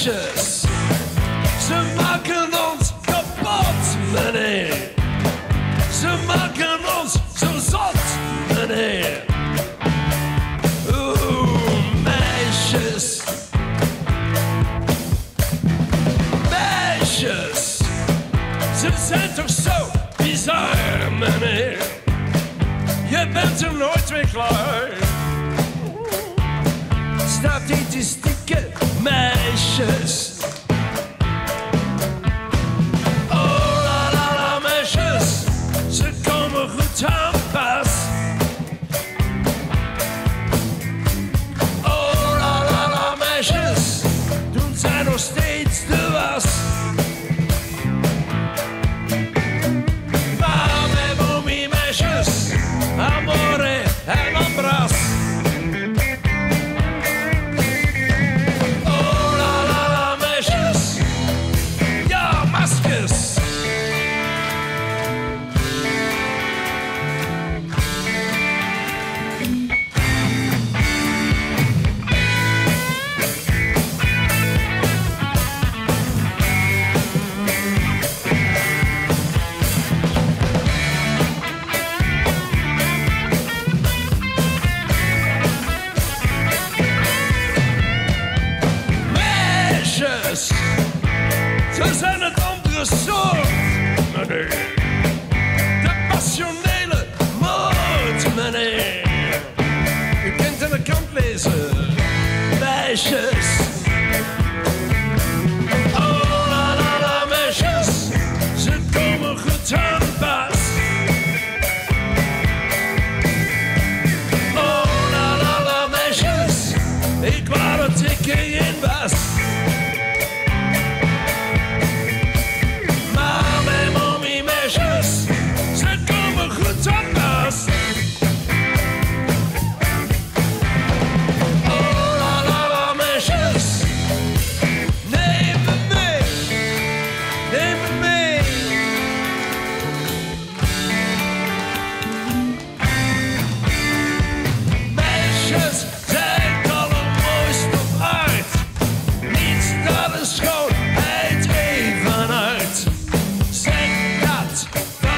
meisjes, ze maken ons kapot, meneer. Ze maken ons zo zot, meneer. Meisjes. Meisjes, ze zijn toch zo bizar, meneer. Je bent er nooit weer klaar. Statistieke meisjes. Oh la la la meisjes, ze komen goed aan pas. Oh la la la meisjes, doen zij nog steeds de was. Mame, mommy meisjes, amore en ambras. Ze zijn het andere soort, meneer. De passionele moord, meneer. U kunt aan de kant lezen, meisjes. Oh la la la meisjes, ze komen goed aan pas. Oh la la la meisjes, ik wou dat ik erin was.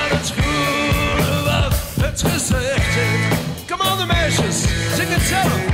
Kom aan de meisjes, zing het zelf.